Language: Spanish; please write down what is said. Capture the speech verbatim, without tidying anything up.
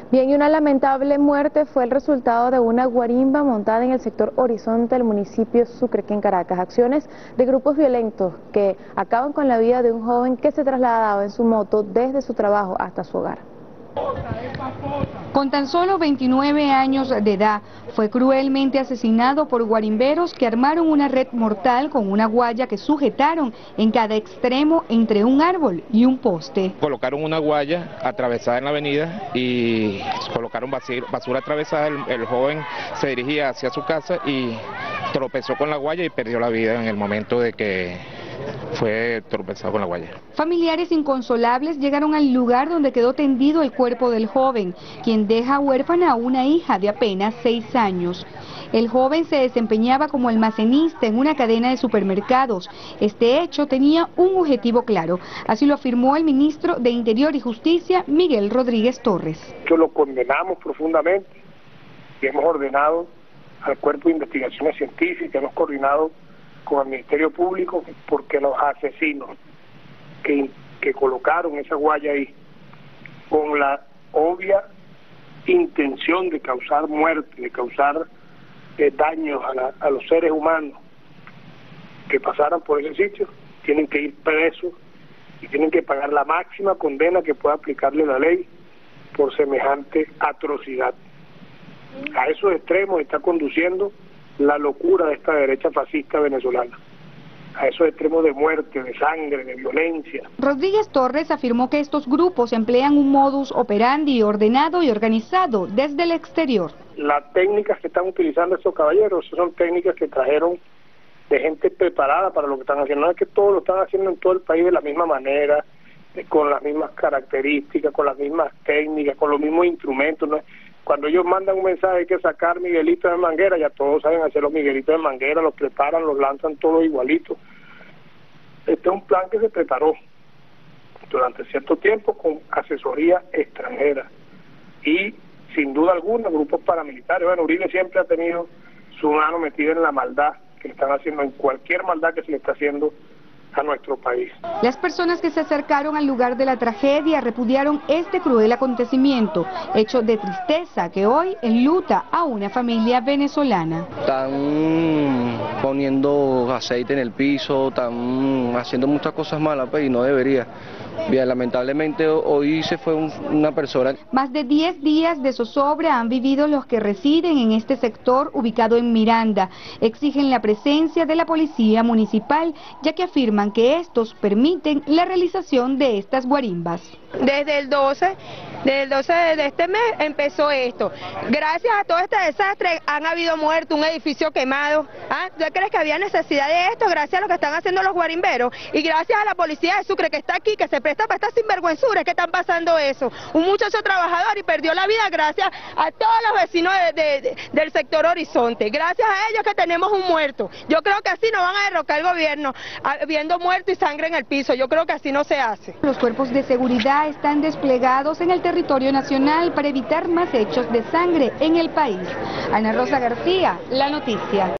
Bien, y una lamentable muerte fue el resultado de una guarimba montada en el sector Horizonte del municipio Sucre, aquí en Caracas. Acciones de grupos violentos que acaban con la vida de un joven que se trasladaba en su moto desde su trabajo hasta su hogar. Con tan solo veintinueve años de edad, fue cruelmente asesinado por guarimberos que armaron una red mortal con una guaya que sujetaron en cada extremo entre un árbol y un poste. Colocaron una guaya atravesada en la avenida y colocaron basura atravesada. El, el joven se dirigía hacia su casa y tropezó con la guaya y perdió la vida en el momento de que fue tropezado con la guaya. Familiares inconsolables llegaron al lugar donde quedó tendido el cuerpo del joven, quien deja huérfana a una hija de apenas seis años. El joven se desempeñaba como almacenista en una cadena de supermercados. Este hecho tenía un objetivo claro, así lo afirmó el ministro de Interior y Justicia, Miguel Rodríguez Torres. Que lo condenamos profundamente y hemos ordenado al Cuerpo de Investigaciones Científicas, hemos coordinado con el Ministerio Público, porque los asesinos que, que colocaron esa guaya ahí con la obvia intención de causar muerte, de causar eh, daños a, la, a los seres humanos que pasaran por ese sitio, tienen que ir presos y tienen que pagar la máxima condena que pueda aplicarle la ley por semejante atrocidad. A esos extremos está conduciendo la locura de esta derecha fascista venezolana, a esos extremos de muerte, de sangre, de violencia. Rodríguez Torres afirmó que estos grupos emplean un modus operandi ordenado y organizado desde el exterior. Las técnicas que están utilizando estos caballeros son técnicas que trajeron de gente preparada para lo que están haciendo. No es que todos lo están haciendo en todo el país de la misma manera, con las mismas características, con las mismas técnicas, con los mismos instrumentos. ¿No? Cuando ellos mandan un mensaje hay que sacar miguelitos de manguera, ya todos saben hacer los miguelitos de manguera, los preparan, los lanzan todos igualitos. Este es un plan que se preparó durante cierto tiempo con asesoría extranjera y sin duda alguna grupos paramilitares. Bueno, Uribe siempre ha tenido su mano metida en la maldad que le están haciendo, en cualquier maldad que se le está haciendo a nuestro país. Las personas que se acercaron al lugar de la tragedia repudiaron este cruel acontecimiento, hecho de tristeza que hoy enluta a una familia venezolana. Están poniendo aceite en el piso, están haciendo muchas cosas malas, pues, y no debería. Bien, lamentablemente hoy se fue un, una persona. Más de diez días de zozobra han vivido los que residen en este sector ubicado en Miranda. Exigen la presencia de la policía municipal, ya que afirman que estos permiten la realización de estas guarimbas. Desde el doce, desde el doce de este mes empezó esto. Gracias a todo este desastre han habido muertos, un edificio quemado. ¿Ah? ¿Tú crees que había necesidad de esto? Gracias a lo que están haciendo los guarimberos y gracias a la policía de Sucre que está aquí, que se presta para estas sinvergüenzuras que están pasando eso. Un muchacho trabajador y perdió la vida gracias a todos los vecinos de, de, de, del sector Horizonte. Gracias a ellos que tenemos un muerto. Yo creo que así no van a derrocar el gobierno, viendo muerto y sangre en el piso. Yo creo que así no se hace. Los cuerpos de seguridad están desplegados en el territorio nacional para evitar más hechos de sangre en el país. Ana Rosa García, La Noticia.